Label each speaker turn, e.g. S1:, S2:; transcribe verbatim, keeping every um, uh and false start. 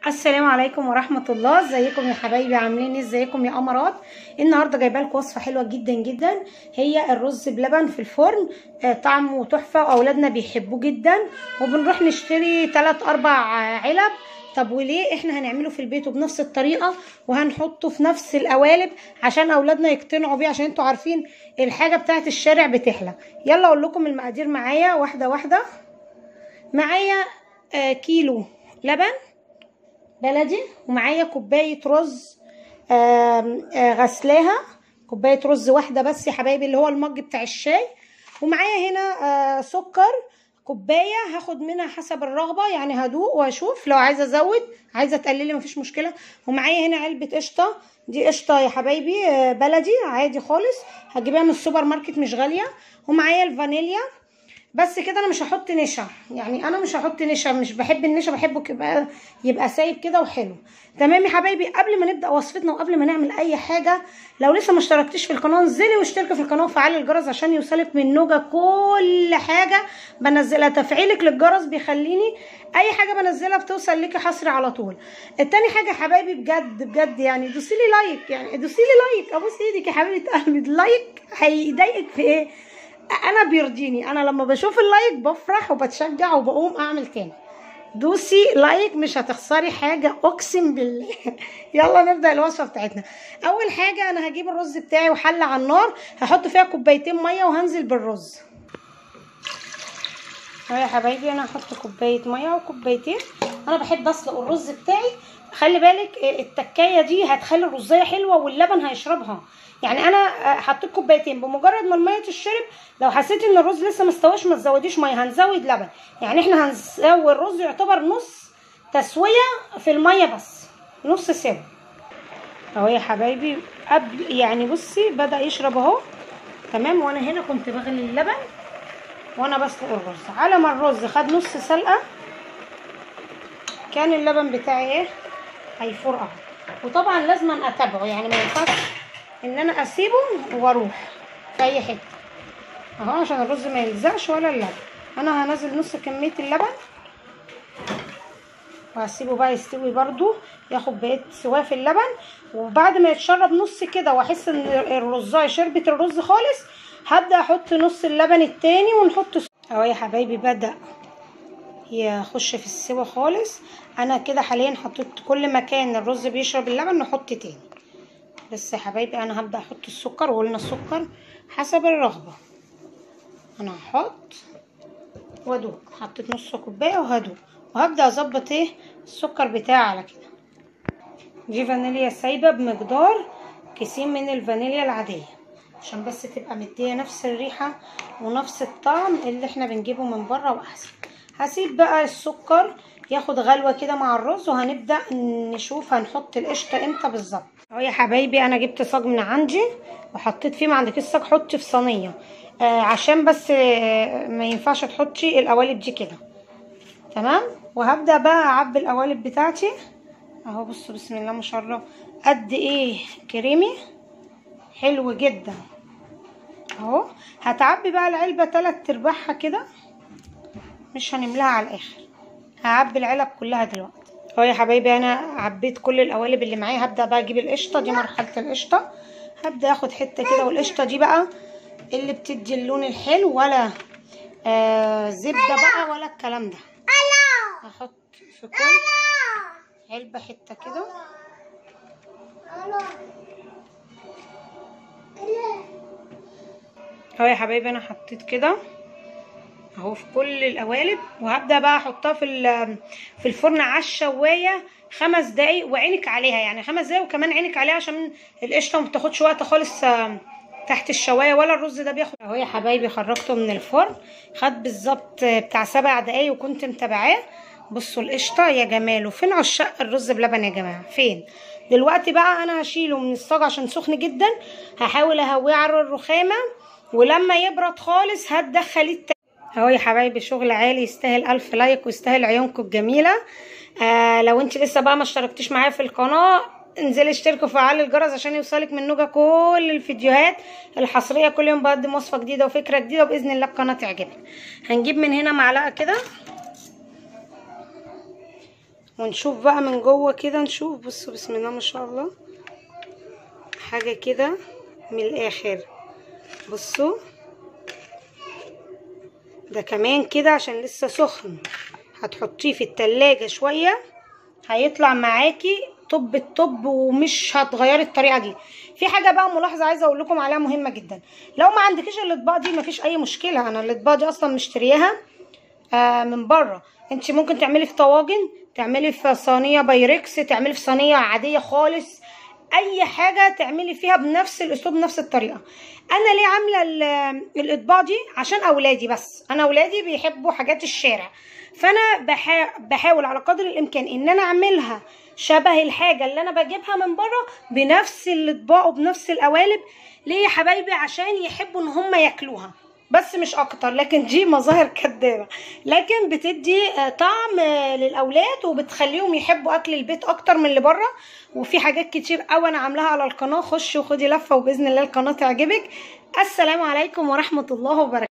S1: السلام عليكم ورحمه الله. ازيكم يا حبايبي؟ عاملين ايه؟ ازيكم يا قمرات؟ النهارده جايبه لكم وصفه حلوه جدا جدا، هي الرز بلبن في الفرن. آه طعمه تحفه واولادنا بيحبوه جدا، وبنروح نشتري ثلاثة أربع علب. طب وليه؟ احنا هنعمله في البيت وبنفس الطريقه، وهنحطه في نفس القوالب عشان اولادنا يقتنعوا بيه، عشان انتوا عارفين الحاجه بتاعت الشارع بتحلى. يلا اقول لكم المقادير معايا واحده واحده. معايا آه كيلو لبن بلدي، ومعايا كوبايه رز آه آه غسلاها، كوبايه رز واحده بس يا حبايبي، اللي هو المج بتاع الشاي. ومعايا هنا آه سكر كوبايه، هاخد منها حسب الرغبه، يعني هدوق واشوف لو عايزه ازود، عايزه تقللي مفيش مشكله. ومعايا هنا علبه قشطه، دي قشطه يا حبايبي آه بلدي عادي خالص، هتجيبيها من السوبر ماركت مش غاليه. ومعايا الفانيليا. بس كده، انا مش هحط نشا، يعني انا مش هحط نشا، مش بحب النشا، بحبه يبقى يبقى سايب كده وحلو. تمام يا حبايبي؟ قبل ما نبدا وصفتنا وقبل ما نعمل اي حاجه، لو لسه ما اشتركتيش في القناه انزلي واشتركي في القناه وفعلي الجرس عشان يوصلك من نوجه كل حاجه بنزلها. تفعيلك للجرس بيخليني اي حاجه بنزلها بتوصل ليكي حصري على طول. التاني حاجه يا حبايبي، بجد بجد يعني دوسي لي لايك، يعني دوسي لي لايك، ابوس ايدك يا حبيبه قلبي. اللايك هيضايقك في ايه؟ انا بيرضيني، انا لما بشوف اللايك بفرح وبتشجع وبقوم اعمل تاني. دوسي لايك مش هتخسري حاجه اقسم بالله. يلا نبدا الوصفه بتاعتنا. اول حاجه انا هجيب الرز بتاعي وحله على النار، هحط فيها كوبايتين ميه وهنزل بالرز. اهو يا حبايبي انا هحط كوبايه ميه وكوبايتين. انا بحب اسلق الرز بتاعي، خلي بالك التكايه دي هتخلي الرزايه حلوه واللبن هيشربها. يعني انا حطيت كوبايتين، بمجرد ما الميه تشرب لو حسيتي ان الرز لسه ما استواش ما تزوديش ميه، هنزود لبن. يعني احنا هنسوي الرز يعتبر نص تسويه في الميه، بس نص سوا. اهو يا حبايبي قبل يعني بصي بدا يشرب اهو. تمام. وانا هنا كنت بغلي اللبن وانا بسلق الرز. على ما الرز خد نص سلقه كان اللبن بتاعي ايه؟ هيفور اهو. وطبعا لازم اتابعه، يعني ما ينفعش ان انا اسيبه واروح في اي حته اهو، عشان الرز ما يلزقش ولا اللبن. انا هنزل نص كميه اللبن وهسيبه بقى يستوي برده، ياخد بقيه سواه في اللبن. وبعد ما يتشرب نص كده واحس ان الرزايه شربت الرز خالص، هبدا احط نص اللبن التاني ونحط اهو يا حبايبي بدا يخش في السوا خالص. انا كده حاليا حطيت كل مكان الرز بيشرب اللبن نحط تاني. بس يا حبايبي انا هبدا احط السكر، وقلنا السكر حسب الرغبه. انا هحط وادوق، حطيت نص كوبايه وهدوق، وهبدا اظبط ايه السكر بتاعي على كده. دي فانيليا سايبه بمقدار كيسين من الفانيليا العاديه، عشان بس تبقى مديه نفس الريحه ونفس الطعم اللي احنا بنجيبه من بره واحسن. هسيب بقى السكر ياخد غلوه كده مع الرز، وهنبدا نشوف هنحط القشطه امتى بالظبط. اهو يا حبايبي انا جبت صاج من عندي وحطيت فيه، ما عندكيش صاج حطي في صينيه، آه عشان بس آه ما ينفعش تحطي القوالب دي كده. تمام. وهبدا بقى اعبي القوالب بتاعتي اهو. بصوا بسم الله ما شاء الله قد ايه كريمي حلو جدا اهو. هتعبي بقى العلبه تلات ارباعها كده، مش هنملاها على الاخر، هعبي العلب كلها دلوقتي. اهو يا حبايبي انا عبيت كل القوالب اللي معايا. هبدا بقى اجيب القشطه، دي مرحله القشطه. هبدا اخد حته كده، والقشطه دي بقى اللي بتدي اللون الحلو، ولا آه زبده بقى ولا الكلام ده. هحط في كل علبه حته كده. اهو يا حبايبي انا حطيت كده اهو في كل القوالب، وهبدا بقى احطها في في الفرن على الشوايه خمس دقايق، وعينك عليها، يعني خمس دقايق وكمان عينك عليها عشان القشطه ما بتاخدش وقت خالص تحت الشوايه، ولا الرز ده بياخد. اهو يا حبايبي خرجته من الفرن، خد بالظبط بتاع سبع دقايق وكنت متابعاه. بصوا القشطه يا جماله. فين عشاق الرز بلبن يا جماعه؟ فين دلوقتي بقى؟ انا هشيله من الصاج عشان سخن جدا، هحاول اهويه على الرخامه، ولما يبرد خالص هتدخليه التاني. اهو يا حبايبي شغل عالي، يستاهل الف لايك ويستاهل عيونكم الجميله. آه لو انت لسه بقى ما اشتركتيش معايا في القناه، انزلي اشتركي وفعلي الجرس عشان يوصلك من نوجه كل الفيديوهات الحصريه. كل يوم بقدم وصفه جديده وفكره جديده، وباذن الله القناه تعجبك. هنجيب من هنا معلقه كده ونشوف بقى من جوه كده. نشوف، بصوا بسم الله ما شاء الله، حاجه كده من الاخر. بصوا ده كمان كده عشان لسه سخن، هتحطيه في التلاجة شويه هيطلع معاكي طب الطب، ومش هتغيري الطريقه دي. في حاجه بقى ملاحظه عايزه اقول لكم عليها مهمه جدا، لو ما عندكيش الاطباق دي مفيش اي مشكله. انا الاطباق دي اصلا مشترياها آه من بره. انت ممكن تعملي في طواجن، تعملي في صينيه بايركس، تعملي في صينيه عاديه خالص، اي حاجه تعملي فيها بنفس الاسلوب نفس الطريقه. انا ليه عامله الاطباق دي؟ عشان اولادي، بس انا اولادي بيحبوا حاجات الشارع، فانا بحا... بحاول على قدر الامكان ان انا اعملها شبه الحاجه اللي انا بجيبها من بره بنفس الاطباق وبنفس القوالب. ليه يا حبايبي؟ عشان يحبوا ان هم ياكلوها، بس مش اكتر. لكن دي مظاهر كدابه، لكن بتدي طعم للاولاد وبتخليهم يحبوا اكل البيت اكتر من اللي بره. وفي حاجات كتير قوي انا عاملاها على القناه، خشي وخدي لفه وباذن الله القناه تعجبك. السلام عليكم ورحمه الله وبركاته.